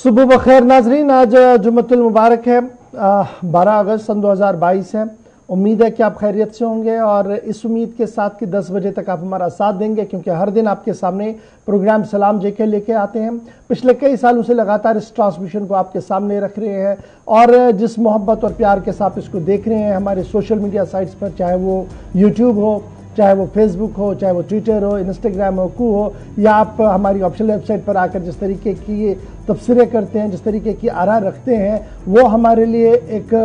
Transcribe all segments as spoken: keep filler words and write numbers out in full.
सुबह बखैर नाजरीन, आज जुम्मतुल मुबारक है, बारह अगस्त सन दो हज़ार बाईस है। उम्मीद है कि आप खैरियत से होंगे और इस उम्मीद के साथ कि दस बजे तक आप हमारा साथ देंगे, क्योंकि हर दिन आपके सामने प्रोग्राम सलाम जेके लेके आते हैं। पिछले कई सालों से लगातार इस ट्रांसमिशन को आपके सामने रख रहे हैं और जिस मोहब्बत और प्यार के साथ इसको देख रहे हैं हमारे सोशल मीडिया साइट्स पर, चाहे वो यूट्यूब हो, चाहे वो फेसबुक हो, चाहे वो ट्विटर हो, इंस्टाग्राम हो, कू हो, या आप हमारी ऑफिशियल वेबसाइट पर आकर जिस तरीके की ये तबसरे करते हैं, जिस तरीके की आरा रखते हैं, वो हमारे लिए एक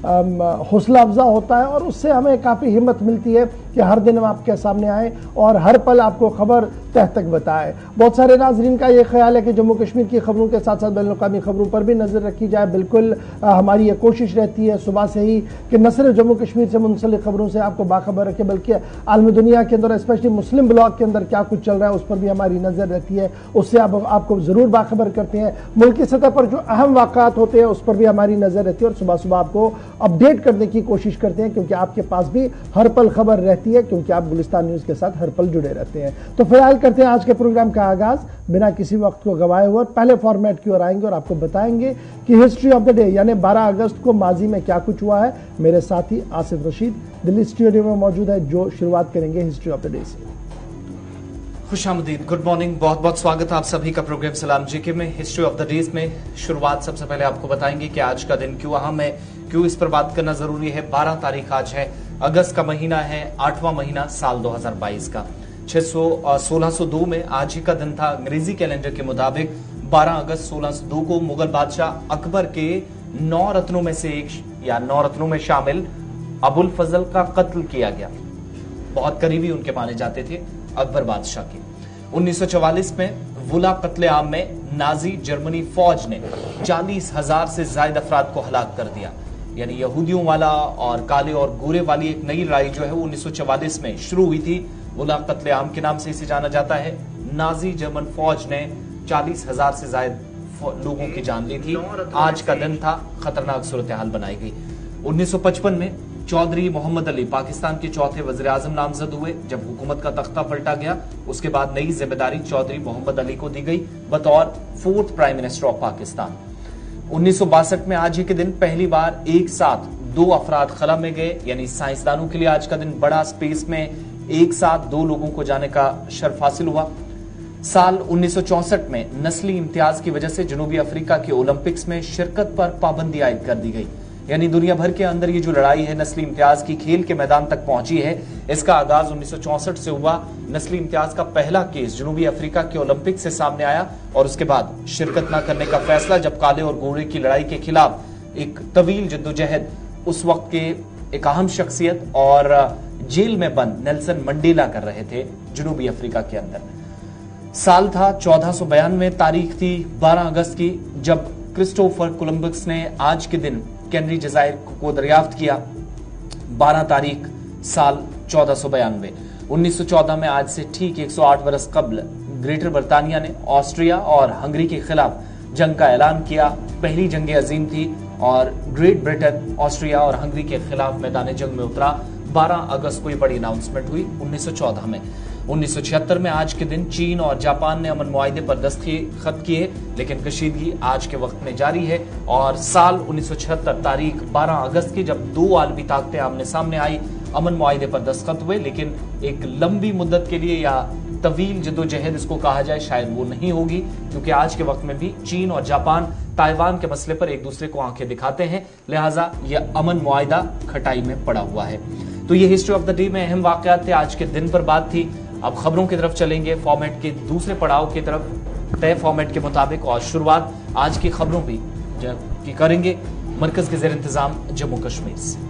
हौसला अफजा होता है और उससे हमें काफ़ी हिम्मत मिलती है कि हर दिन हम आपके सामने आए और हर पल आपको खबर तह तक बताए। बहुत सारे नाजरीन का ये ख्याल है कि जम्मू कश्मीर की खबरों के साथ साथ बैनुल-अक़वामी खबरों पर भी नज़र रखी जाए। बिल्कुल आ, हमारी ये कोशिश रहती है सुबह से ही कि न सिर्फ जम्मू कश्मीर से मुंसलिक खबरों से आपको बाखबर रखें, बल्कि आलमी दुनिया के अंदर, स्पेशली मुस्लिम ब्लॉक के अंदर क्या कुछ चल रहा है उस पर भी हमारी नज़र रहती है। उससे आप, आपको ज़रूर बाखबर करते हैं। मुल्की सतह पर जो अहम वाक़ात होते हैं उस पर भी हमारी नज़र रहती है और सुबह सुबह आपको अपडेट करने की कोशिश करते हैं, क्योंकि आपके पास भी हर पल खबर रहती है, क्योंकि आप गुलिस्तान न्यूज़ के साथ हर पल जुड़े रहते हैं। तो फिलहाल करते हैं आज के प्रोग्राम का आगाज बिना किसी वक्त को गवाए हुए। पहले फॉर्मेट की ओर आएंगे और आपको बताएंगे कि हिस्ट्री ऑफ द डे यानी बारह अगस्त को माजी में क्या कुछ हुआ है। मेरे साथी आसिफ रशीद दिल्ली स्टूडियो में मौजूद है, जो शुरुआत करेंगे हिस्ट्री ऑफ द डे से। खुशामदीद, गुड मॉर्निंग, बहुत बहुत स्वागत है आप सभी का प्रोग्राम सलाम जीके में। हिस्ट्री ऑफ द डेज में शुरुआत सबसे पहले आपको बताएंगे कि आज का दिन क्यों अहम है, क्यों इस पर बात करना जरूरी है। बारह तारीख आज है, अगस्त का महीना है, आठवां महीना साल दो हज़ार बाईस का। छह सौ सोलह सौ दो में आज ही का दिन था। अंग्रेजी कैलेंडर के मुताबिक बारह अगस्त सोलह सौ दो को मुगल बादशाह अकबर के नौ रत्नों में से एक या नौ रत्नों में शामिल अबुल फजल का कत्ल किया गया। बहुत करीबी उनके माने जाते थे अकबर बादशाह के। उन्नीस सौ चवालीस में वुला कत्लेआम में नाजी जर्मनी फौज ने चालीस हजार से ज्यादा अफराद को हलाक कर दिया। यानी यहूदियों वाला और काले और गोरे वाली एक नई लड़ाई जो है वो उन्नीस सौ चवालीस में शुरू हुई थी। वुला कत्लेआम के नाम से इसे जाना जाता है। नाजी जर्मन फौज ने चालीस हजार से ज्यादा लोगों की जान ली थी। आज का दिन था, खतरनाक सूरत हाल बनाई गई। उन्नीस सौ पचपन में चौधरी मोहम्मद अली पाकिस्तान के चौथे वजीर आजम नामजद हुए। जब हुकूमत का तख्ता पलटा गया उसके बाद नई जिम्मेदारी चौधरी मोहम्मद अली को दी गई बतौर fourth prime minister of Pakistan. उन्नीस सौ बासठ में आज ही के दिन पहली बार एक साथ दो अफराद खला में गए। यानी साइंसदानों के लिए आज का दिन बड़ा, स्पेस में एक साथ दो लोगों को जाने का शर्फ हासिल हुआ। साल उन्नीस सौ चौसठ में नस्ली इम्तियाज की वजह से जनूबी अफ्रीका के ओलंपिक्स में शिरकत पर पाबंदी आयद कर दी गई। यानी दुनिया भर के अंदर ये जो लड़ाई है नस्ली इम्तियाज की खेल के मैदान तक पहुंची है, इसका आगाज उन्नीस सौ चौसठ से हुआ। नस्ली इम्तियाज का पहला केस जनूबी अफ्रीका के ओलंपिक से सामने आया और उसके बाद शिरकत न करने का फैसला, जब काले और गोरे की लड़ाई के खिलाफ एक तवील जद्दोजहद उस वक्त के एक अहम शख्सियत और जेल में बंद नेल्सन मंडेला कर रहे थे जनूबी अफ्रीका के अंदर। साल था चौदह सौ बयानवे, तारीख थी बारह अगस्त की, जब क्रिस्टोफर कोलंबस ने आज के दिन कैनरी जजायर को दरियाफ्त किया। बारह तारीख साल चौदह सौ बयानवे। उन्नीस सौ चौदह में आज से ठीक एक सौ आठ बरस कबल ग्रेटर बरतानिया ने ऑस्ट्रिया और हंगरी के खिलाफ जंग का ऐलान किया। पहली जंग अजीम थी और ग्रेट ब्रिटेन ऑस्ट्रिया और हंगरी के खिलाफ मैदान जंग में उतरा। बारह अगस्त को ये बड़ी अनाउंसमेंट हुई उन्नीस सौ चौदह में। उन्नीस सौ छिहत्तर में आज के दिन चीन और जापान ने अमन मुआहिदे पर दस्तखत किए, लेकिन कशीदगी आज के वक्त में जारी है। और साल उन्नीस सौ छिहत्तर तारीख बारह अगस्त की, जब दो आलमी ताकतें आमने सामने आई, अमन मुआहिदे पर दस्तखत हुए, लेकिन एक लंबी मुद्दत के लिए या तवील जद्दोजहद इसको कहा जाए शायद वो नहीं होगी, क्योंकि आज के वक्त में भी चीन और जापान ताइवान के मसले पर एक दूसरे को आंखें दिखाते हैं, लिहाजा यह अमन मुआहिदा खटाई में पड़ा हुआ है। तो ये हिस्ट्री ऑफ द डे में अहम वाकयात थे, आज के दिन पर बात थी। अब खबरों की तरफ चलेंगे, फॉर्मेट के दूसरे पड़ाव की तरफ तय फॉर्मेट के मुताबिक, और शुरुआत आज की खबरों भी की करेंगे मरकज के जेर इंतजाम जम्मू कश्मीर से।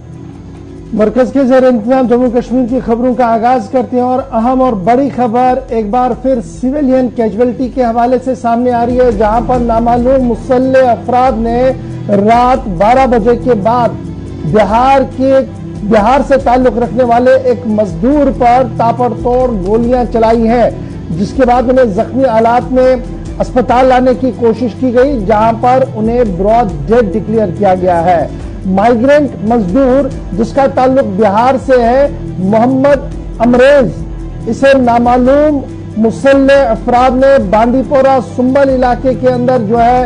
मरकज के जेर इंतजाम जम्मू कश्मीर की खबरों का आगाज करते हैं और अहम और बड़ी खबर एक बार फिर सिविलियन कैजुअलिटी के हवाले से सामने आ रही है, जहां पर नामालूम मुसल्ले अफराद ने रात बारह बजे के बाद बिहार के बिहार से ताल्लुक रखने वाले एक मजदूर पर ताबड़तोड़ गोलियां चलाई हैं, जिसके बाद उन्हें जख्मी हालात में अस्पताल लाने की कोशिश की गई, जहां पर उन्हें ब्रॉड डेड डिक्लेयर किया गया है। माइग्रेंट मजदूर जिसका ताल्लुक बिहार से है, मोहम्मद अमरेज, इसे नामालूम मुसल्लह अफराद ने बांडीपोरा सुंबल इलाके के अंदर जो है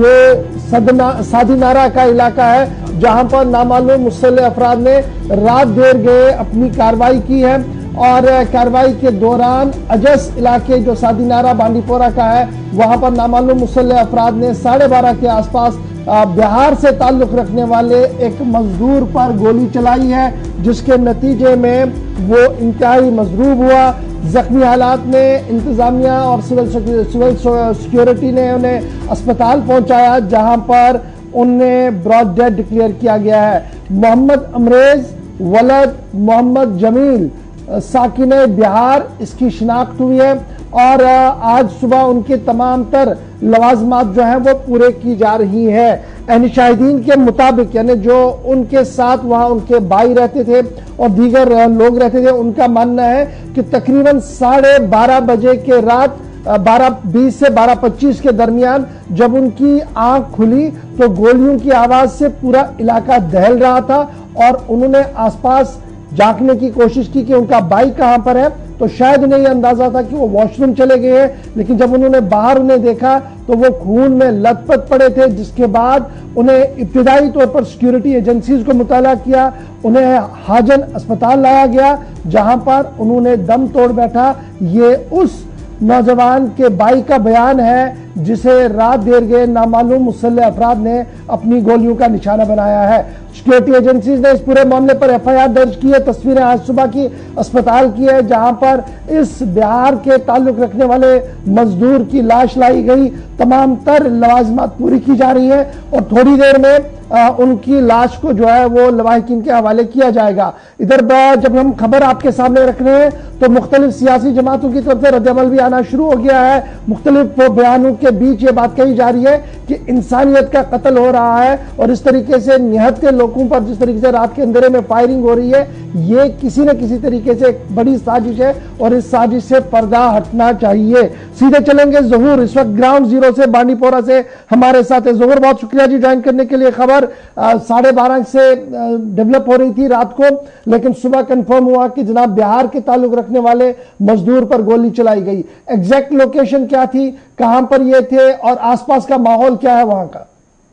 ये सदना सादीनारा का इलाका है, जहां पर नामालूम मुसल्लह अफराद ने रात देर गए अपनी कार्रवाई की है। और कार्रवाई के दौरान अजस इलाके जो सादीनारा बांडीपोरा का है, वहां पर नामालूम मुसल्लह अफराद ने साढ़े बारह के आसपास बिहार से ताल्लुक रखने वाले एक मजदूर पर गोली चलाई है, जिसके नतीजे में वो इंतहाई मजरूब हुआ। जख्मी हालात में इंतजामिया और सिविल सिविल सिक्योरिटी ने उन्हें अस्पताल पहुंचाया, जहां पर उन्हें ब्रॉड डेड डिक्लेयर किया गया है। मोहम्मद अमरेज वलद मोहम्मद जमील साकिन बिहार इसकी शिनाख्त हुई है और आज सुबह उनके तमाम तर लवाजमात जो हैं वो पूरे की जा रही है। यानी शाहिदीन के मुताबिक, यानी जो उनके साथ वहां उनके भाई रहते थे और दीगर लोग रहते थे, उनका मानना है कि तकरीबन साढ़े बारह बजे के रात बारह बीस से बारह पच्चीस के दरमियान जब उनकी आंख खुली तो गोलियों की आवाज से पूरा इलाका दहल रहा था और उन्होंने आसपास झांकने की कोशिश की कि उनका भाई कहां पर है, तो शायद उन्हें यह अंदाजा था कि वो वॉशरूम चले गए हैं। लेकिन जब उन्होंने बाहर उन्हें देखा तो वो खून में लथपथ पड़े थे, जिसके बाद उन्हें इब्तिदाई तौर पर सिक्योरिटी एजेंसीज को मुताला किया। उन्हें हाजन अस्पताल लाया गया, जहां पर उन्होंने दम तोड़ बैठा। ये उस नौजवान के भाई का बयान है जिसे रात देर गए नामालूम मुसल्लह अफराद ने अपनी गोलियों का निशाना बनाया है। सिक्योरिटी एजेंसीज ने इस पूरे मामले पर एफ आई आर दर्ज की है। तस्वीरें आज सुबह की अस्पताल की है, जहां पर इस बिहार के ताल्लुक रखने वाले मजदूर की लाश लाई गई। तमाम तर लवाजमात पूरी की जा रही है और थोड़ी देर में आ, उनकी लाश को जो है वो लवाहिकीन के हवाले किया जाएगा। इधर जब हम खबर आपके सामने रख रहे हैं तो मुख्तलिफ सियासी जमातों की तरफ से रद्दअमल भी आना शुरू हो गया है। मुख्तलिफ बयानों के बीच ये बात कही जा रही है कि इंसानियत का कत्ल हो रहा है और इस तरीके से निहत्थे लोगों पर जिस तरीके से रात के अंधेरे में फायरिंग हो रही है, ये किसी न किसी तरीके से एक बड़ी साजिश है और इस साजिश से पर्दा हटना चाहिए। सीधे चलेंगे ज़हूर, इस वक्त ग्राउंड जीरो से बांडीपोरा से हमारे साथ है। ज़हूर, बहुत शुक्रिया जी ज्वाइन करने के लिए। खबर साढ़े बारह से डेवलप हो रही थी रात को, लेकिन सुबह कंफर्म हुआ कि जनाब बिहार के ताल्लुक रखने वाले मजदूर पर गोली चलाई गई। एग्जैक्ट लोकेशन क्या थी, कहां पर ये थे और आसपास का माहौल क्या है वहां का?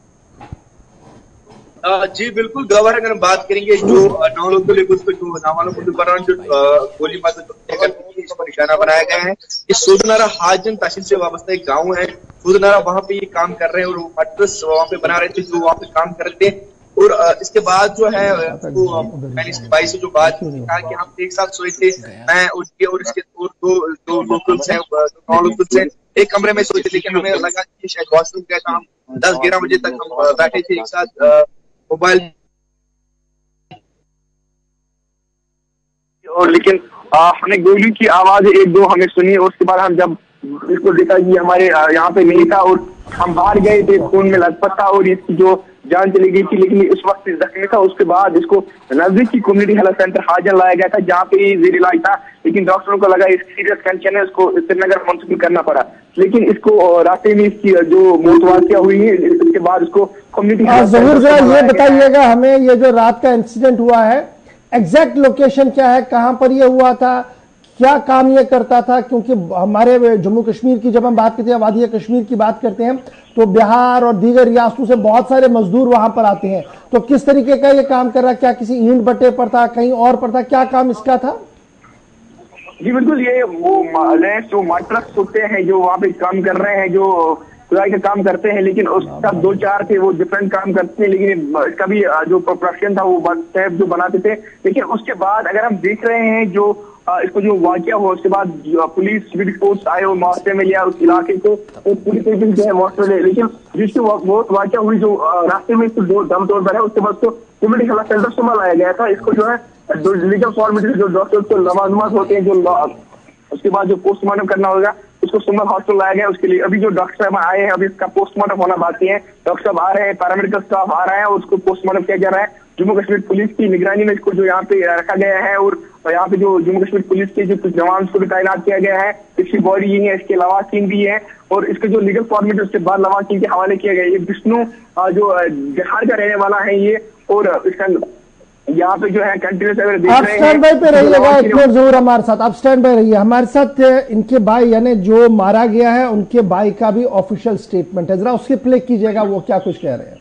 जी बिल्कुल गवर्नर, अगर हम बात करेंगे जो नौ लोग को जो नामालूम पर जो गोली इस पर निशाना बनाया गया है। ये सोदनारा हाजन तहसील से वाबस्ता एक गाँव है। सोदनारा वहां पे ये काम कर रहे हैं और वो मटरस वहां पे बना रहे थे, जो वहां पे काम कर रहे थे। और इसके बाद जो है तो मैंने इसके भाई से जो बात कहा कि हम एक साथ सोए थे, मैं उसके और इसके और दो दो लोकल्स हैं, नौ लोकल्स हैं, एक कमरे में सोए थे। लेकिन हमें लगा कि शायद वॉशरूम गया था। हम दस ग्यारह बजे तक हम बैठे थे एक साथ मोबाइल, और लेकिन हमने गोली की आवाज एक दो हमें सुनी और उसके बाद हम जब इसको देखा कि हमारे यहाँ पे नहीं था और हम बाहर गए थे, खून में लथपथ था और इसकी जो जान चली गई थी। लेकिन उस वक्त जख्मी था। उसके बाद इसको नजदीक की कम्युनिटी हेल्थ सेंटर हाजन लाया गया था, जहाँ पे जेर इलाज था। लेकिन डॉक्टरों को लगा इसकी सीरियस कंडीशन है, इसको श्रीनगर मुंतकिल करना पड़ा। लेकिन इसको रास्ते में इसकी जो मौत वाक़या हुई है, इसके बाद इसको कम्युनिटी जरूर जरा ये बताइएगा हमें, ये जो रात का इंसिडेंट हुआ है एग्जैक्ट लोकेशन क्या है, कहां पर ये हुआ था, क्या काम ये करता था? क्योंकि हमारे जम्मू कश्मीर की जब हम बात करते हैं, वादी कश्मीर की बात करते हैं, तो बिहार और दीगर रियासतों से बहुत सारे मजदूर वहां पर आते हैं। तो किस तरीके का ये काम कर रहा, क्या किसी ईंट भट्टे पर था, कहीं और पर था, क्या काम इसका था? जी बिल्कुल, ये वो जो माट्रस होते हैं जो वहाँ पे काम कर रहे हैं, जो खुदाई का काम करते हैं। लेकिन उसका दो चार थे वो डिफरेंट काम करते हैं, लेकिन इसका भी जो प्रोफेशन था वो टैप जो बनाते थे। लेकिन उसके बाद अगर हम देख रहे हैं जो इसको जो वाकया हुआ, उसके बाद पुलिस सिविल फोर्स आए और मुआवजे में लिया उस इलाके को और पूरी तरीके से जो है मुआवजे ले। लेकिन जिसकी बहुत वाकया हुई जो रास्ते में इसको दो दम तोड़ पड़ा, उसके बाद उसको कम्युनिटी हेल्थ सेंटर से लाया गया था। इसको जो है जो लीगल फॉर्मेलिटी जो डॉक्टर को लवाजमात होते हैं, जो उसके बाद जो पोस्टमार्टम करना होगा उसको सुमन हॉस्पिटल लाया गया। उसके लिए अभी जो डॉक्टर साहब आए हैं, अभी इसका पोस्टमार्टम होना बाकी है। डॉक्टर साहब आ रहे हैं, पैरामेडिकल स्टाफ आ रहा है और उसको पोस्टमार्टम किया जा रहा है। जम्मू कश्मीर पुलिस की निगरानी में इसको जो यहाँ पे रखा गया है और यहाँ पे जो जम्मू कश्मीर पुलिस के जो कुछ जवान को भी तैनात किया गया है। इसकी बॉडी यही है, इसके लवाकिन भी है और इसके जो लीगल फॉर्मेट उसके बाद लवाकिन के हवाले किया गया। ये विष्णु जो बिहार का रहने वाला है ये, और इसका यहाँ पे जो है कंटिन्यूस अगर देख आप रहे हैं। स्टैंड बाई पे रहिएगा, एक मिनट जरूर हमारे साथ आप स्टैंड बाई रहिए। हमारे साथ इनके भाई यानी जो मारा गया है उनके भाई का भी ऑफिशियल स्टेटमेंट है, जरा उसके प्ले कीजिएगा, वो क्या कुछ कह रहे हैं।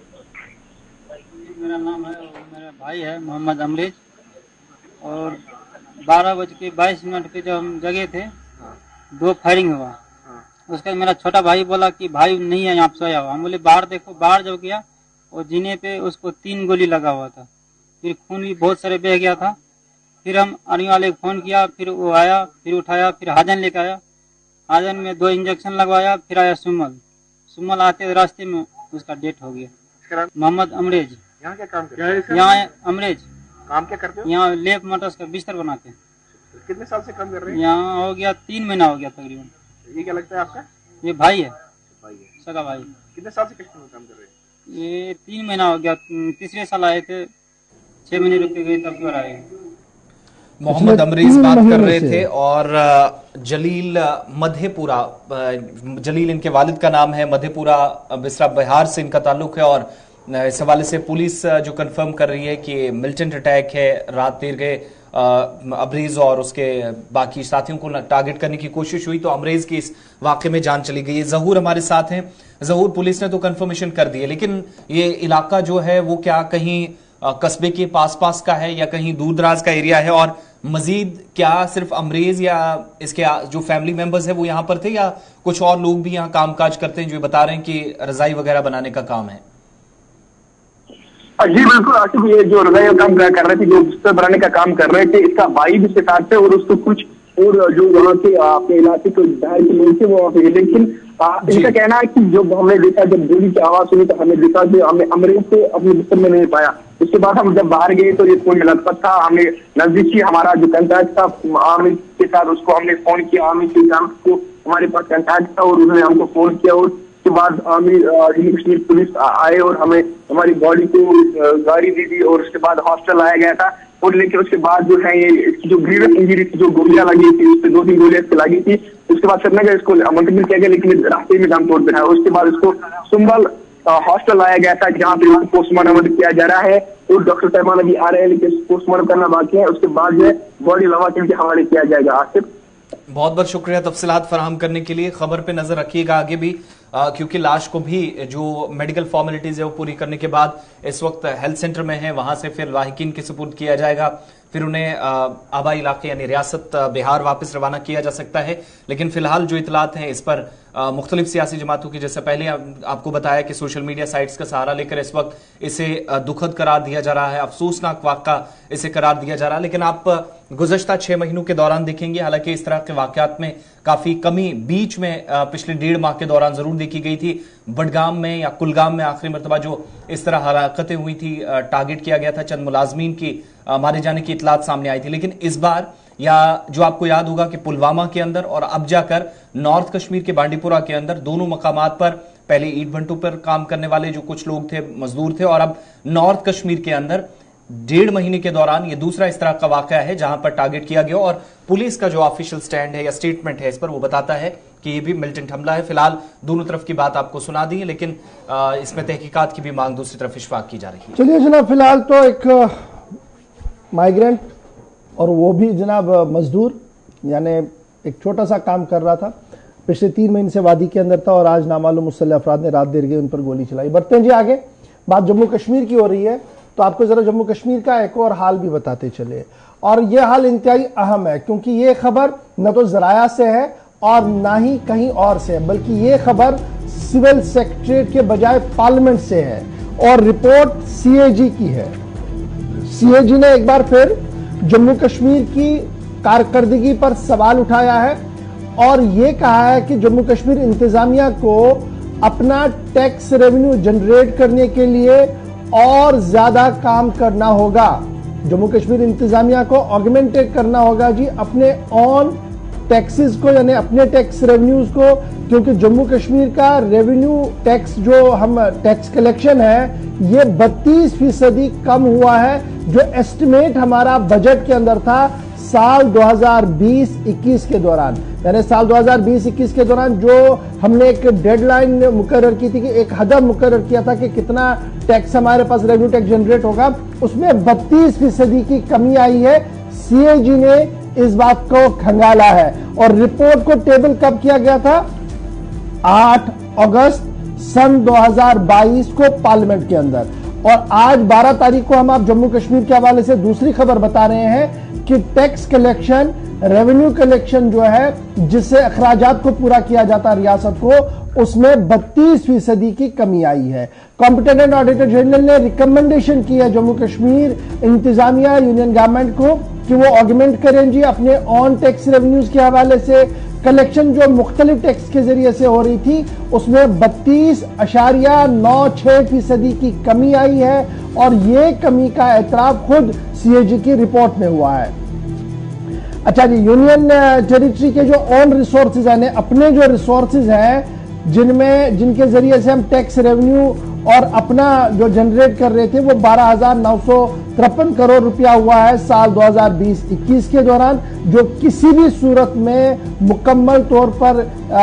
मेरा नाम है, मेरा भाई है मोहम्मद अमरेज, और बारह बज के बाईस मिनट पे जब हम जगे थे दो फायरिंग हुआ। उसके बाद मेरा छोटा भाई बोला कि भाई नहीं है यहाँ पे सोया हुआ। हम बोले बाहर देखो। बाहर जब गया और जीने पे उसको तीन गोली लगा हुआ था, फिर खून भी बहुत सारे बह गया था। फिर हम आर्मी वाले को फोन किया, फिर वो आया, फिर उठाया, फिर हाजन लेके आया। हाजन में दो इंजेक्शन लगवाया, फिर आया सुमल। सुमल आते रास्ते में उसका डेथ हो गया। मोहम्मद अमरेज। यहाँ क्या काम करते हैं? यहाँ अमरेज काम क्या करते हो? यहाँ लेप मोटर्स का बिस्तर बनाते हैं। कितने साल से काम कर रहे हैं? यहाँ हो गया तीन महीना हो गया तकरीबन। ये क्या लगता है आपका? ये भाई है, भाई है। सगा भाई। कितने साल से कश्मीर में काम कर रहे हैं? ये तीन महीना हो गया, तीसरे साल आए थे, छह महीने रुक के गए तब फिर आए। मोहम्मद अमरीज बात कर रहे थे। और जलील मधेपुरा, जलील इनके वालिद का नाम है, मधेपुरा बिसरा बिहार से इनका ताल्लुक है। और इस हवाले से पुलिस जो कंफर्म कर रही है कि मिलिटेंट अटैक है, रात देर गए अमरीज और उसके बाकी साथियों को टारगेट करने की कोशिश हुई तो अमरीज की इस वाकये में जान चली गई। जहूर हमारे साथ हैं। जहूर, पुलिस ने तो कंफर्मेशन कर दी है, लेकिन ये इलाका जो है वो क्या कहीं कस्बे के पास पास का है या कहीं दूर दराज का एरिया है? और मजीद क्या सिर्फ अमरीज या इसके जो फैमिली मेंबर्स है वो यहाँ पर थे या कुछ और लोग भी यहाँ कामकाज करते हैं जो बता रहे हैं कि रजाई वगैरह बनाने का काम है? जी बिल्कुल आसिफ, ये जो रजाई का काम कर रहे थे, जो बिस्तर बनाने का काम कर रहे थे, इसका भाई भी इसके साथ थे और उसको कुछ और जो वहाँ के अपने इलाके के बाहर के लोग थे वो वहाँ पे। लेकिन इनका कहना है कि जब हमने देखा, जब गोली की आवाज सुनी तो हमने देखा कि हमें अमरीज से अपने बिस्तर में नहीं पाया। उसके बाद हम जब बाहर गए तो ये फोन लटपट था। हमने नजदीकी हमारा जो कंटैक्ट था आर्मी के साथ, उसको हमने फोन किया। आर्मी के को हमारे पास कंटैक्ट था और उसने हमको फोन किया। और उसके बाद आर्मी जम्मू कश्मीर पुलिस आए और हमें हमारी बॉडी को गाड़ी दी थी और उसके बाद हॉस्टल लाया गया था। और लेकिन उसके बाद जो है ये इसकी जो ग्रीवस इंजरी थी, जो गोलियां लगी थी, उस पर दो तीन गोलियां लगी थी। उसके बाद श्रीनगर इसको मुंतकिल किया गया, लेकिन रास्ते में दम तोड़ दिया। उसके बाद इसको सुंबल हॉस्टल लाया गया था जहाँ पे पोस्टमार्टम किया जा रहा है और डॉक्टर साहबान अभी आ रहे हैं, लेकिन पोस्टमार्टम करना बाकी है। उसके बाद जो है बॉडी लवा के हवाले किया जाएगा। आसिफ, बहुत बहुत शुक्रिया तफसीलात फराहम करने के लिए। खबर पे नजर रखिएगा आगे भी, आ, क्योंकि लाश को भी जो मेडिकल फॉर्मेलिटीज है वो पूरी करने के बाद इस वक्त हेल्थ सेंटर में है, वहां से फिर लाहिकीन के सुपुर्द किया जाएगा, फिर उन्हें आबाई इलाके यानी रियासत बिहार वापस रवाना किया जा सकता है। लेकिन फिलहाल जो इतलात हैं इस पर मुख्तलिफ सियासी जमातों की, जैसे पहले आपको बताया कि सोशल मीडिया साइट्स का सहारा लेकर इस वक्त इसे दुखद करार दिया जा रहा है, अफसोसनाक वाक़ा इसे करार दिया जा रहा है। लेकिन आप गुज़श्ता छह महीनों के दौरान देखेंगे हालांकि इस तरह के वाकयात में काफी कमी बीच में पिछले डेढ़ माह के दौरान जरूर देखी गई थी। बडगाम में या कुलगाम में आखिरी मरतबा जो इस तरह हरकतें हुई थी, टारगेट किया गया था, चंद मुलाजमीन की मारे जाने की इतलात सामने आई थी। लेकिन इस बार, या जो आपको याद होगा कि पुलवामा के अंदर और अब जाकर नॉर्थ कश्मीर के बांडीपुरा के अंदर दोनों मकामात पर पहले ईट भट्टों पर काम करने वाले जो कुछ लोग थे, मजदूर थे, और अब नॉर्थ कश्मीर के अंदर डेढ़ महीने के दौरान ये दूसरा इस तरह का वाकया है जहां पर टारगेट किया गया। और पुलिस का जो ऑफिशियल स्टैंड है या स्टेटमेंट है इस पर, वो बताता है कि ये भी मिलिटेंट हमला है। फिलहाल दोनों तरफ की बात आपको सुना दी है, लेकिन इसमें तहकीकात की भी मांग दूसरी तरफ इशफाक की जा रही है। चलिए जनाब, फिलहाल तो एक माइग्रेंट और वो भी जनाब मजदूर, यानी एक छोटा सा काम कर रहा था, पिछले तीन महीने से वादी के अंदर था और आज नामालूम मुसल्लह अफराद ने रात देर गए उन पर गोली चलाई। बढ़ते हैं जी आगे, बात जम्मू कश्मीर की हो रही है तो आपको जरा जम्मू कश्मीर का एक और हाल भी बताते चले। और यह हाल इंतहाई अहम है क्योंकि ये खबर न तो जराया से है और ना ही कहीं और से है, बल्कि ये खबर सिविल सेक्रेटरीट के बजाय पार्लियामेंट से है और रिपोर्ट सीएजी की है। सीएजी ने एक बार फिर जम्मू कश्मीर की कारकर्दगी पर सवाल उठाया है और यह कहा है कि जम्मू कश्मीर इंतजामिया को अपना टैक्स रेवेन्यू जनरेट करने के लिए और ज्यादा काम करना होगा। जम्मू कश्मीर इंतजामिया को ऑगमेंटेड करना होगा जी अपने ऑन टैक्सेस को, यानी अपने टैक्स रेवेन्यूज को, क्योंकि जम्मू कश्मीर का रेवेन्यू टैक्स जो हम टैक्स कलेक्शन है ये बत्तीस फीसदी कम हुआ है। जो एस्टिमेट हमारा बजट के अंदर था साल दो हज़ार बीस इक्कीस के दौरान, यानी साल दो हज़ार बीस इक्कीस के दौरान जो हमने एक डेडलाइन मुकर्रर की थी कि एक हदफ मुकर्रर किया था कि कितना टैक्स हमारे पास रेवेन्यू टैक्स जनरेट होगा, उसमें बत्तीस फीसदी की कमी आई है। सीएजी ने इस बात को खंगाला है और रिपोर्ट को टेबल कब किया गया था? आठ अगस्त सन दो हज़ार बाईस को पार्लियामेंट के अंदर। और आज बारह तारीख को हम आप जम्मू कश्मीर के हवाले से दूसरी खबर बता रहे हैं कि टैक्स कलेक्शन, रेवेन्यू कलेक्शन जो है जिससे अखराजात को पूरा किया जाता है रियासत को, उसमें बत्तीस फीसदी की कमी आई है। कॉम्पिटेंट ऑडिटर जनरल ने रिकमेंडेशन की है जम्मू कश्मीर इंतजामिया, यूनियन गवर्नमेंट को कि वो ऑगमेंट करें जी अपने ऑन टैक्स रेवेन्यूज के हवाले से। कलेक्शन जो मुख्तलिफ टैक्स के जरिए से हो रही थी उसमें बत्तीस अशारिया नौ छह फीसदी की कमी आई है और ये कमी का एतराफ खुद सीएजी की रिपोर्ट में हुआ है। अच्छा जी, यूनियन टेरिटरी के जो ऑन रिसोर्सेज हैं, अपने जो रिसोर्सेज हैं जिनमें जिनके जरिए से हम टैक्स रेवेन्यू और अपना जो जनरेट कर रहे थे वो बारह हजार नौ सौ तिरपन करोड़ रुपया हुआ है साल दो हज़ार बीस इक्कीस के दौरान, जो किसी भी सूरत में मुकम्मल तौर पर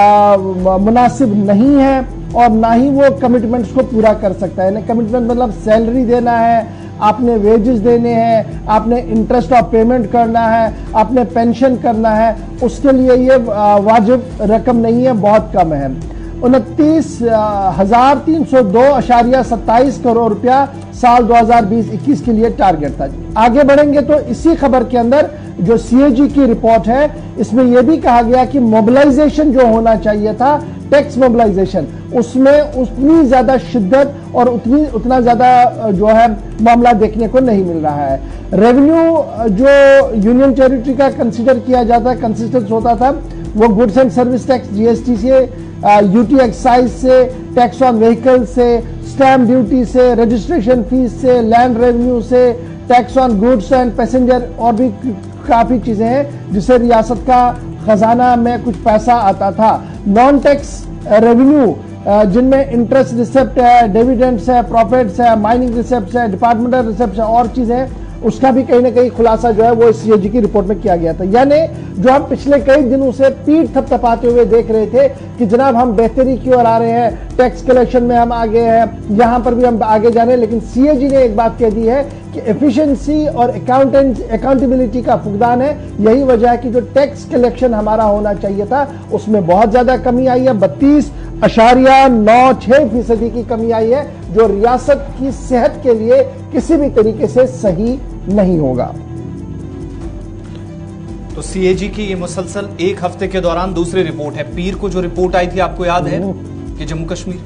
आ, मुनासिब नहीं है और ना ही वो कमिटमेंट्स को पूरा कर सकता है। कमिटमेंट मतलब सैलरी देना है, आपने वेजेस देने हैं, आपने इंटरेस्ट ऑफ पेमेंट करना है, आपने पेंशन करना है, उसके लिए ये वाजिब रकम नहीं है, बहुत कम है। उनतीस हजार तीन सौ दो अशारिया सत्ताईस करोड़ रुपया साल दो हज़ार बीस इक्कीस के लिए टारगेट था। आगे बढ़ेंगे तो इसी खबर के अंदर जो सीएजी की रिपोर्ट है इसमें यह भी कहा गया कि मोबिलाइजेशन जो होना चाहिए था, टैक्स मोबिलाइजेशन, उसमें उतनी ज्यादा शिद्दत और उतनी उतना ज्यादा जो है मामला देखने को नहीं मिल रहा है। रेवेन्यू जो यूनियन टेरिटरी का कंसिडर किया जाता है, कंसिस्टेंस होता था, वो goods and service tax GST से, यूटी एक्साइज से, टैक्स ऑन व्हीकल से, स्टैम्प ड्यूटी से, रजिस्ट्रेशन फीस से, लैंड रेवेन्यू से, tax on goods and passenger, और भी काफी चीजें हैं जिससे रियासत का खजाना में कुछ पैसा आता था। नॉन टैक्स रेवेन्यू जिनमें इंटरेस्ट रिसेप्ट है, डिविडेंड्स है, प्रॉफिट्स है, माइनिंग रिसेप्ट है, डिपार्टमेंटल रिसेप्ट है और चीजें, उसका भी कहीं ना कहीं खुलासा जो है वो सीएजी की रिपोर्ट में किया गया था। यानी जो हम पिछले कई दिनों से पीठ थपथपाते हुए देख रहे थे कि जनाब हम बेहतरी की ओर आ रहे हैं, टैक्स कलेक्शन में हम आगे हैं, यहां पर भी हम आगे जा रहे हैं, लेकिन सीएजी ने एक बात कह दी है कि एफिशिएंसी और अकाउंटेंट अकाउंटेबिलिटी का फुकदान है। यही वजह है कि जो टैक्स कलेक्शन हमारा होना चाहिए था उसमें बहुत ज्यादा कमी आई है, बत्तीस अशारिया नौ छह फीसदी की कमी आई है, जो रियासत की सेहत के लिए किसी भी तरीके से सही नहीं होगा। तो सीएजी की ये मुसलसल एक हफ्ते के दौरान दूसरी रिपोर्ट है। पीर को जो रिपोर्ट आई थी आपको याद है कि जम्मू कश्मीर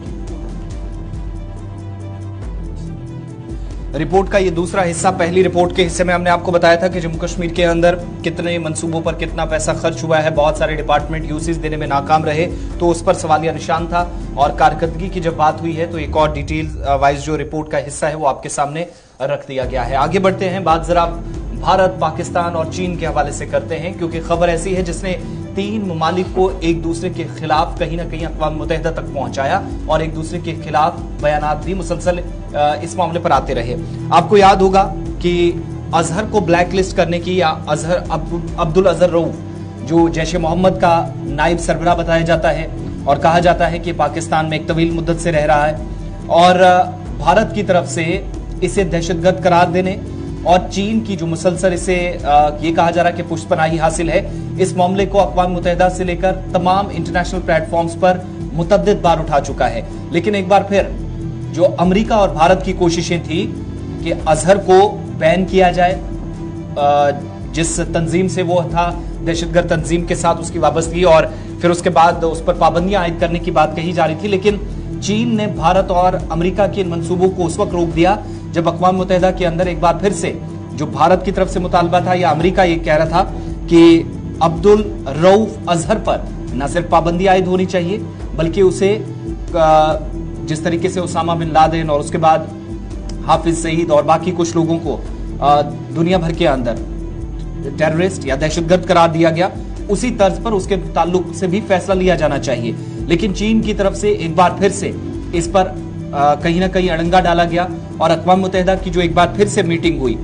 रिपोर्ट का ये दूसरा हिस्सा, पहली रिपोर्ट के हिस्से में हमने आपको बताया था कि जम्मू कश्मीर के अंदर कितने मंसूबों पर कितना पैसा खर्च हुआ है, बहुत सारे डिपार्टमेंट यूसेज देने में नाकाम रहे, तो उस पर सवालिया निशान था। और कारकर्दगी की जब बात हुई है तो एक और डिटेल वाइज जो रिपोर्ट का हिस्सा है वो आपके सामने रख दिया गया है। आगे बढ़ते हैं, बात जरा भारत, पाकिस्तान और चीन के हवाले से करते हैं, क्योंकि खबर ऐसी है जिसने तीन ममालिक को एक दूसरे के खिलाफ कहीं ना कहीं अक़वाम मुत्तहिदा तक पहुंचाया और एक दूसरे के खिलाफ बयानात भी मुसलसल इस मामले पर आते रहे। आपको याद होगा कि अजहर को ब्लैकलिस्ट करने की, या अजहर अब्दुल अजहर रऊफ जो जैश ए मोहम्मद का नायब सरबराह बताया जाता है और कहा जाता है कि पाकिस्तान में एक तवील मुद्दत से रह रहा है, और भारत की तरफ से इसे दहशतगर्द करार देने और चीन की जो मुसलसल इसे आ, ये कहा जा रहा है कि पुष्पनाही हासिल है, इस मामले को अक़वाम मुत्तहिदा से लेकर तमाम इंटरनेशनल प्लेटफॉर्म्स पर मुतअद्दिद बार उठा चुका है। लेकिन एक बार फिर जो अमेरिका और भारत की कोशिशें थी कि अजहर को बैन किया जाए, आ, जिस तंजीम से वो था, दहशतगर्द तंजीम के साथ उसकी वाबस्तगी, और फिर उसके बाद उस पर पाबंदियां आयद करने की बात कही जा रही थी, लेकिन चीन ने भारत और अमेरिका के इन मंसूबों को उस वक्त रोक दिया जब अक़वाम मुत्तहिदा के अंदर एक बार फिर से जो भारत की तरफ से मुतालबा था, या अमेरिका ये कह रहा था कि अब्दुल रऊफ अजहर पर न सिर्फ पाबंदी आयद होनी चाहिए बल्कि उसे जिस तरीके से उसामा बिन लादेन और उसके बाद हाफिज सईद और बाकी कुछ लोगों को दुनिया भर के अंदर टेररिस्ट या दहशतगर्द करार दिया गया, उसी तर्ज पर उसके ताल्लुक से भी फैसला लिया जाना चाहिए। लेकिन चीन की तरफ से एक बार फिर से इस पर आ, कहीं ना कहीं अड़ंगा डाला गया और अक़वाम मुत्तहिदा की जो एक बार फिर से मीटिंग हुई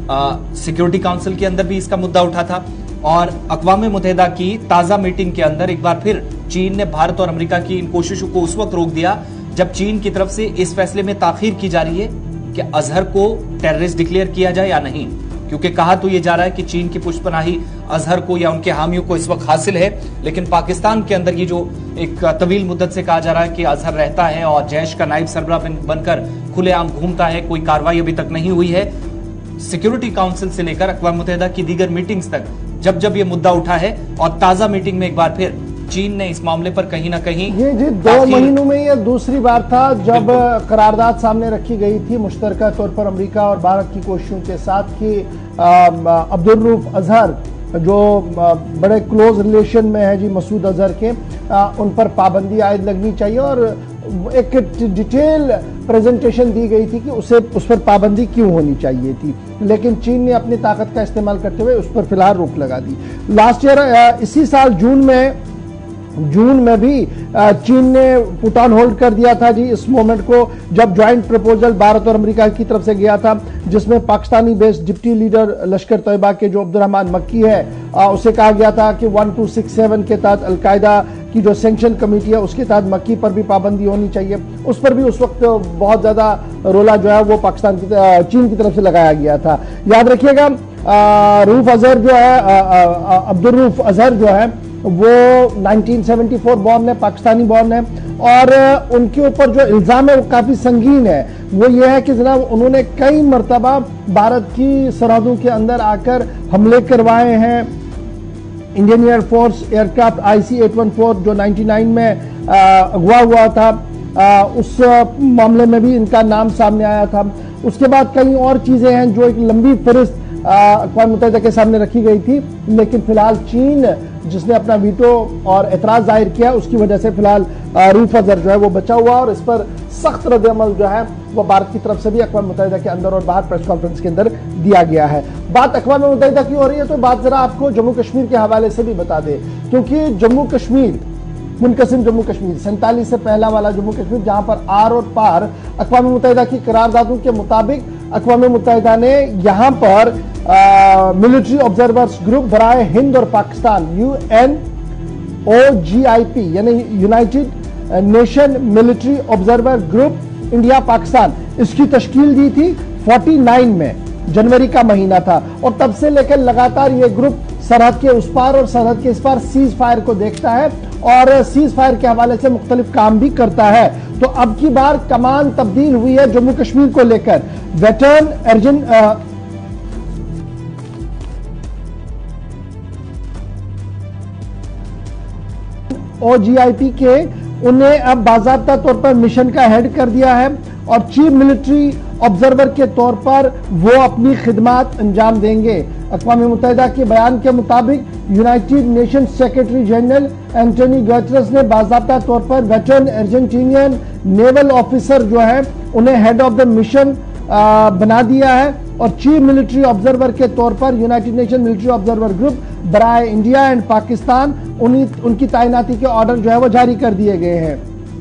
सिक्योरिटी काउंसिल के अंदर भी इसका मुद्दा उठा था और अक़वाम मुत्तहिदा की ताजा मीटिंग के अंदर एक बार फिर चीन ने भारत और अमेरिका की इन कोशिशों को उस वक्त रोक दिया जब चीन की तरफ से इस फैसले में ताखीर की जा रही है कि अजहर को टेररिस्ट डिक्लेयर किया जाए या नहीं, क्योंकि कहा तो यह जा रहा है कि चीन की पुष्पनाही अजहर को या उनके हामियों को इस वक्त हासिल है, लेकिन पाकिस्तान के अंदर ये जो एक तवील मुद्दत से कहा जा रहा है कि अजहर रहता है और जैश का नायब सरबराह बनकर खुलेआम घूमता है, कोई कार्रवाई अभी तक नहीं हुई है। सिक्योरिटी काउंसिल से लेकर अक़वाम मुत्तहिदा की दीगर मीटिंग्स तक जब जब ये मुद्दा उठा है और ताजा मीटिंग में एक बार फिर चीन ने इस मामले पर कहीं ना कहीं ये जी दो महीनों में ये दूसरी बार था जब करारदाद सामने रखी गई थी मुश्तरका तौर पर अमेरिका और भारत की कोशिशों के साथ कि अब्दुल रऊफ अजहर जो बड़े क्लोज रिलेशन में है जी मसूद अजहर के, उन पर पाबंदी आयद लगनी चाहिए और एक डिटेल प्रेजेंटेशन दी गई थी कि उसे उस पर पाबंदी क्यों होनी चाहिए थी, लेकिन चीन ने अपनी ताकत का इस्तेमाल करते हुए उस पर फिलहाल रोक लगा दी। लास्ट ईयर इसी साल जून में जून में भी चीन ने पुट ऑन होल्ड कर दिया था जी इस मोमेंट को, जब ज्वाइंट प्रपोजल भारत और अमेरिका की तरफ से गया था जिसमें पाकिस्तानी बेस्ड डिप्टी लीडर लश्कर तैयबा के जो अब्दुर्रहमान मक्की है उसे कहा गया था कि बारह सौ सड़सठ के तहत अलकायदा की जो सैंक्शन कमेटी है उसके तहत मक्की पर भी पाबंदी होनी चाहिए। उस पर भी उस वक्त बहुत ज्यादा रोला जो है वो पाकिस्तान की चीन की तरफ से लगाया गया था। याद रखिएगा रूफ अजहर जो है अब्दुल रऊफ अजहर जो है वो उन्नीस सौ चौहत्तर बॉर्न है, पाकिस्तानी बॉर्न है और उनके ऊपर जो इल्जाम है वो काफी संगीन है। वो ये है कि जनाब उन्होंने कई मर्तबा भारत की सरहदों के अंदर आकर हमले करवाए हैं। Indian air force aircraft I C eight one four जो निन्यानवे में अगवा हुआ था, आ, उस मामले में भी इनका नाम सामने आया था। उसके बाद कई और चीजें हैं जो एक लंबी फहरिस्त अक़वाम मुत्तहिदा के सामने रखी गई थी, लेकिन फिलहाल चीन जिसने अपना वीटो और एतराज जाहिर किया उसकी वजह से फिलहाल रूफ अजहर जो है वो बचा हुआ और इस पर सख्त रद्द-ए-अमल जो है वो भारत की तरफ से भी अक़वाम मुत्तहिदा के अंदर और बाहर प्रेस कॉन्फ्रेंस के अंदर दिया गया है। बात अक़वाम मुत्तहिदा की हो रही है तो बात जरा आपको जम्मू कश्मीर के हवाले से भी बता दे, क्योंकि जम्मू कश्मीर मुनकसिम जम्मू कश्मीर सैंतालीस से पहला वाला जम्मू कश्मीर जहां पर आर और पार अक़वाम मुत्तहिदा की करारदादों के मुताबिक अक़वाम मुत्तहिदा ने यहां पर मिलिट्री ऑब्जर्वर्स ग्रुप बराए हिंद और Pakistan U N O G I P यानी United Nation military observer group India Pakistan इसकी तश्कील दी थी उनचास में, जनवरी का महीना था और तब से लेकर लगातार ये ग्रुप सरहद के उस पार और सरहद के इस पार सीज फायर को देखता है और सीज फायर के हवाले से मुख्तलिफ काम भी करता है। तो अब की बार कमान तब्दील हुई है जम्मू कश्मीर को लेकर। Veteran Arjan O G I P के उन्हें अब बाज़ाब्ता तौर पर मिशन का हेड कर दिया है और चीफ मिलिट्री ऑब्जर्वर के तौर पर वो अपनी खिदमात अंजाम देंगे। अक़वाम मुत्तहिदा के बयान के मुताबिक United Nation secretary general Antonio Guterres ने बाज़ाब्ता तौर पर वेटरन अर्जेंटीनियन नेवल ऑफिसर जो है उन्हें हेड ऑफ द मिशन बना दिया है और चीफ मिलिट्री ऑब्जर्वर के तौर पर United Nation military observer group बराए इंडिया एंड पाकिस्तान उन्हीं उनकी तैनाती के ऑर्डर जो है वो जारी कर दिए गए हैं।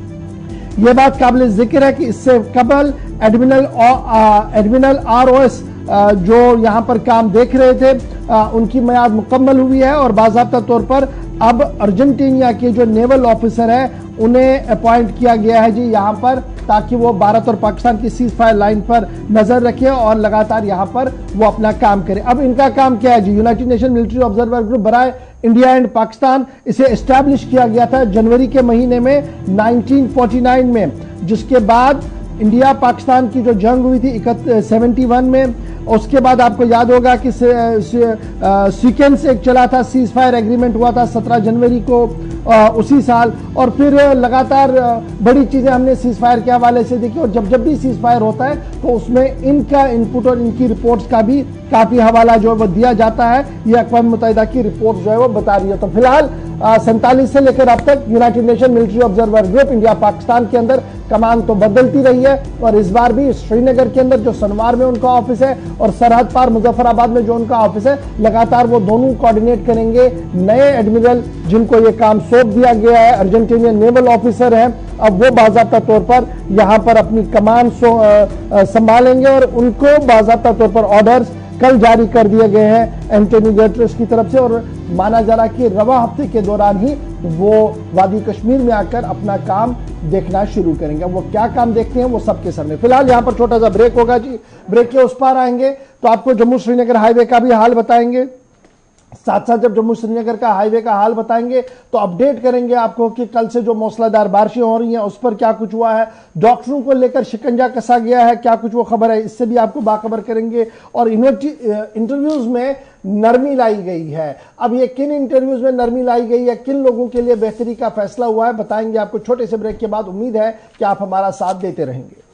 यह बात काबिल जिक्र है कि इससे कबल admiral admiral R O S जो यहां पर काम देख रहे थे उनकी मियाद मुकम्मल हुई है और बाज़ाब्ता तौर पर अब अर्जेंटीना के जो नेवल ऑफिसर है उन्हें अपॉइंट किया गया है जी यहां पर, ताकि वो भारत और पाकिस्तान की सीज फायर लाइन पर नजर रखे और लगातार यहां पर वो अपना काम करे। अब इनका काम क्या है जी? United Nation military observer group बराए इंडिया एंड पाकिस्तान इसे एस्टैब्लिश किया गया था जनवरी के महीने में उन्नीस सौ उनचास में, जिसके बाद इंडिया पाकिस्तान की जो जंग हुई थी इकहत्तर में, उसके बाद आपको याद होगा कि सीक्वेंस एक चला था, सीज फायर एग्रीमेंट हुआ था सत्रह जनवरी को आ, उसी साल और फिर लगातार बड़ी चीजें हमने सीज फायर के हवाले से देखी और जब जब भी सीज फायर होता है तो उसमें इनका इनपुट और इनकी रिपोर्ट्स का भी काफी हवाला जो है वो दिया जाता है। ये अक़वाम मुत्तहिदा की रिपोर्ट जो है वो बता रही है। तो फिलहाल सैंतालीस से लेकर अब तक United Nation military observer group India Pakistan के अंदर कमान तो बदलती रही है और इस बार भी श्रीनगर के अंदर जो सनवार में उनका ऑफिस है और सरहद पार मुजफ्फराबाद में जो उनका ऑफिस है, लगातार वो दोनों कोऑर्डिनेट करेंगे। नए एडमिरल जिनको ये काम सौंप दिया गया है, अर्जेंटीनियन नेवल ऑफिसर हैं, अब वो बाज़ाब्ता तौर पर यहाँ पर अपनी कमान संभालेंगे और उनको बाज़ाब्ता तौर पर ऑर्डर्स कल जारी कर दिए गए हैं एंटोनी गुटेरेस की तरफ से, और माना जा रहा कि रवा हफ्ते के दौरान ही वो वादी कश्मीर में आकर अपना काम देखना शुरू करेंगे। वो क्या काम देखते हैं वो सबके सामने। फिलहाल यहाँ पर छोटा सा ब्रेक होगा जी, ब्रेक के उस पार आएंगे तो आपको जम्मू श्रीनगर हाईवे का भी हाल बताएंगे। साथ साथ जब जम्मू श्रीनगर का हाईवे का हाल बताएंगे तो अपडेट करेंगे आपको कि कल से जो मूसलाधार बारिशें हो रही हैं उस पर क्या कुछ हुआ है, डॉक्टरों को लेकर शिकंजा कसा गया है, क्या कुछ वो खबर है, इससे भी आपको बाखबर करेंगे। और इंटरव्यूज में नरमी लाई गई है, अब ये किन इंटरव्यूज में नरमी लाई गई है, किन लोगों के लिए बेहतरी का फैसला हुआ है, बताएंगे आपको छोटे से ब्रेक के बाद। उम्मीद है कि आप हमारा साथ देते रहेंगे।